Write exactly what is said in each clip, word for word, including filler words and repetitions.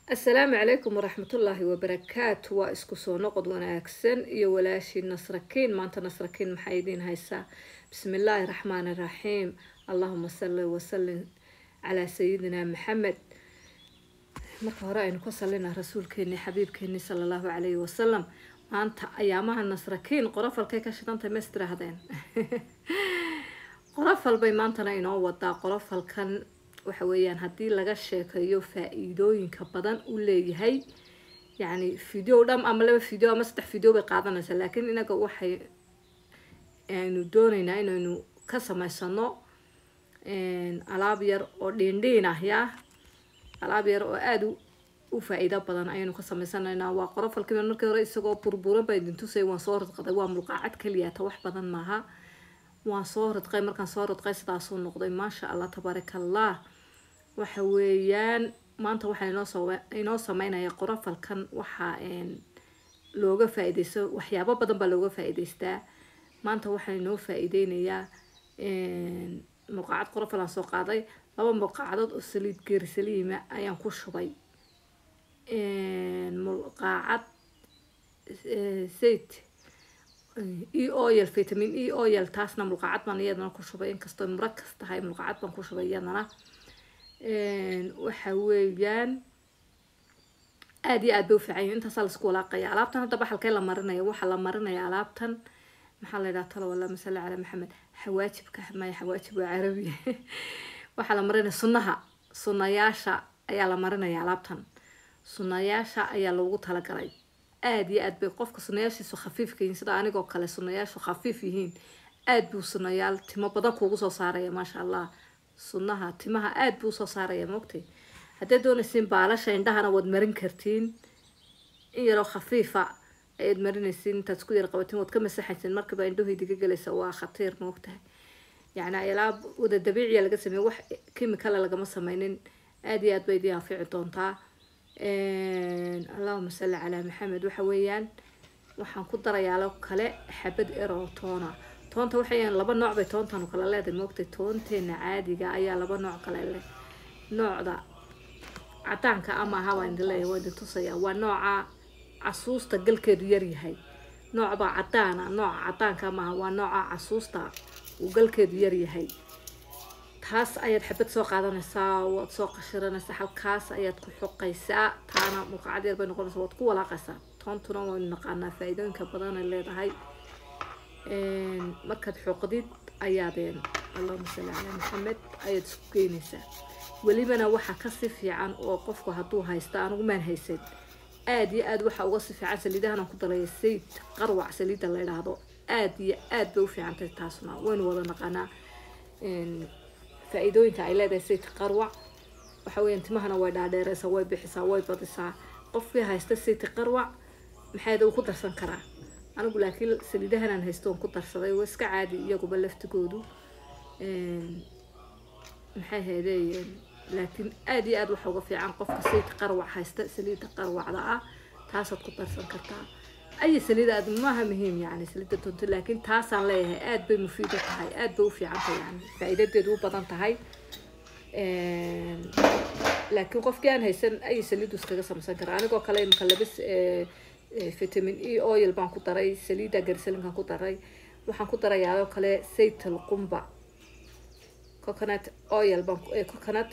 السلام عليكم ورحمة الله وبركاته. واسكسو نقد وناكسن iyo walaashii nasrakiin maanta nasrakiin maxay idin haysaa bismillaahi raxmaani raxiim allahumma salli wa sallim ala sayyidina maxamed. marka hore aynu ku sallinaa rasuulkeena xabiibkeena sallallahu alayhi wa sallam. maanta ayaamaha nasrakiin qorafalkay ka shidantay meestirahdeen qorafal bay maantana inoo wadaa. qorafalkan waxa weeyaan hadii laga sheekayo faa'iidooyinka badan uu leeyahay, yani video dham ama laba video ama saddex video bay qaadanaysaa, laakiin inaga waxay aanu doonaynaa inaynu ka samaysano alaab yar oo dheendheen ah yaa alaab yar oo aad u faa'iido badan ayaynu ka samaysanaynaa. waa qorofalkii markii hore isagoo burburan bay idin tusay, waan soo radqaday. waa mulqaacad kaliya ta wax badan maaha. waan soo radqay, markaan soo radqay sidaas uu noqday maasha Allah tabarakallah. waxa weeyaan maanta waxa inoo soo inoo sameynaya qorofalkan waxa een looga faa'iideysto waxyaabo badan baa looga faa'iideystaa. maanta waxa inoo faa'iideynaya een mulqaacad qorofal aan soo qaaday, laba mulqaacadood oo saliid geerisaliima ayaan ku shubay. een mulqaacad sayt e oil vitamin e oil taasna mulqaacad baan iyadana ku shubay, inkastoo murakas tahay mulqaacad baan ku shubay iyadana. een waxa weeyaan aad iyo aad buu fiican inta sal isku walaaqaya. alaabtan hadda baxalkay la marinayo waxa la marinayo alaabtan maxaa la yiraahdaa talo wala masala ala maxamed xawaajibka ma xawaajib waa carabi waxa la marinayo sunnaha sunnayaasha ayaa la marinayo alaabtan. sunnayaasha ayaa loogu talagalay aad iyo aad bay qofka sunnayaashiisu khafiifka yihiin, sida anigoo kale sunnayaashu khafiif yihiin. aad buu sunnayaal timo badan kuugu soo saaraya maasha Allah. sunnaha timaha aad buu soo saaraya moogtay. haddii doonaysiin baalasha indhahana wad marin kartiin in yaroo khafiifa ayaad marinaysiin. intaad isku yar qabatiin wad ka masaxaysiin markaba indhahaydiga galaysa waa khatiir moogtahay. yani alaab wada dabiiciya laga sameeyo, wax chemical lagama sameynin. aad iyo aad bay idin anfici doontaa. een allahumma salli ala maxamed. waxa weeyaan waxaan ku darayaa loo kale xabad eroo toona. toonta waxayaan laba nooc bay toontan u kala leedahay moogtay. toonteena caadiga ayaa laba nooc kale leh. noocda cadaanka ama aha waan dileeyahay waan tusaya waa nooca casuusta galkeedu yar yahay. noocba cadaana nooca cadaanka ama waa nooca casuusta uu galkeedu yar yahay. taas ayaad xabad soo qaadanaysaa, waad soo qashiranaysaa, halkaas ayaad ku xoqaysaa. taana mulqaacad yar bay noqonaysaa, waad ku walaaqaysaa. toontuna waan naqaanaa faa'iidooyinka badan ay leedahay. een markaad xoqdid ayaadeen allahumma salli ala maxamed ayaad isku geynaysaa. welibana waxa ka si fiican oo qofku hadduu haysto anigu maan haysan aad iyo aad waxa uga si fiican saliidahan ku daray sayt qarwac saliida la yiraahdo. aad iyo aad bay u fiican tahay taasna waan wada naqaanaa. een faa'iidooyinka ay leedahay sayt qarwac waxa weeyaan timahana way dhaadheeraysaa, way bixisaa, way badisaa. qofkii haysta sayt qarwac maxay uu ku darsan karaa. anigu laakiin saliidahan aan haysto ku darsaday waa iska caadi iyaguba laftigoodu. een maxay heedeen laakiin aad iyo aad waxa uga fiican qofka sayt qarwac haysta saliida qarwacda ah taasaad ku darsan kartaa. ay saliida aad maaha muhiim yani saliida toonta, laakiin taasaan leeyahay aad bay mufiid u tahay, aad bay u fiican tahay, yani faa'iidadeedu u badan tahay. een laakiin qofkii aan haysan ay saliidu iskaga sameysan karaa. anigoo kale imka labis ee vitamin E oil baan ku daray, saliida gersaliinkan ku daray, waxaan ku darayaa oo kale sayt al-qumba coconut oil baan ee coconut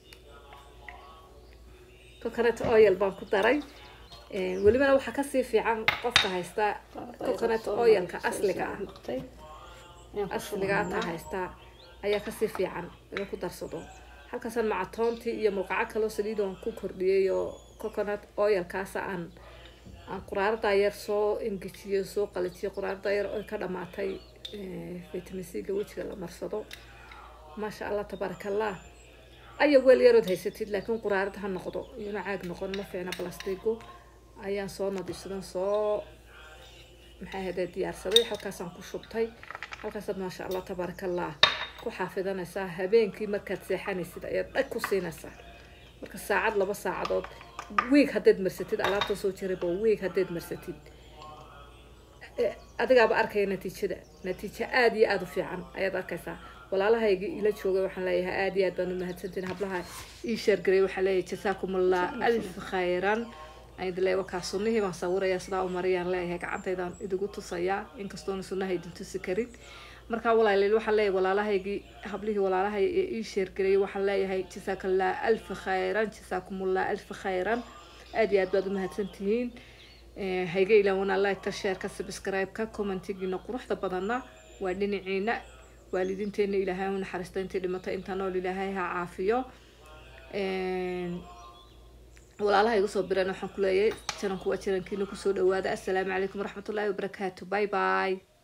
coconut oil baan ku daray. een welibana waxa ka sii fiican qofka haysta coconut oilka asliga ah asliga ta haysta ayaa ka sii fiican inuu ku darsado. halkaasaan maca toontii iyo mulqaacad kale oo saliid aan ku kordhiyay oo coconut oilkaas aan aan quraarada yar soo engejiyo soo qalajiyo. quraarada yar oo ka dhamaatay vitamin C ga wajiga la marsado maasha Allah tabarakallah. ayo weel yarood haysatid laakiin quraarada ha noqdo iyana caag noqon ma fiicna plastigo. ayaan soo nadiifsadan soo maxay haday diyaarsaday. halkaasaan ku shubtay. halkaasaad maasha Allah tabarakallah ku xaafidanaysaa. habeenkii markaad seexanaysid ayaad dhag ku siinaysaa. marka saacad laba saacadood week haddaad marsatid alaabta soo jirayba week haddaad marsatid adigaaba arkaya natiijada. natiijo aad iyo aad u fiican ayaad arkaysaa. walaalahayga ila jooga waxaan leeyahay aad iyo aad baan u mahadsantihiin hablaha ii sheer garay waxaan leeyahay jasaakumullah alf khayran ayda leeyahay ka sunnihii baan sawiraya sida u mariyaan leeyahay gacantaydan idigu tusaya inkastoo sunnaha idin tusi karin marka walaalay waxaan leeyahay walaalahaygi hablihii walaalahay ii sheer garay waxaan leeyahay jasaakallah alf khayran jasaakumullah alf khayran aad iyo aad baad u mahadsantihiin hayga ilaawna like share ka subscribe ka commentigiina quruxda badanna waa dhinaciina waalidiinteena ilaahay u naxariisto intii dhimatay inta nool ilaahay ha caafiyo een walaalahay igu soo bireen waxaan ku leeyahay jaranku waa jarankiina ku soo dhawaada assalaamu calaykum waraxmatullaahi wabarakaatuh bye bye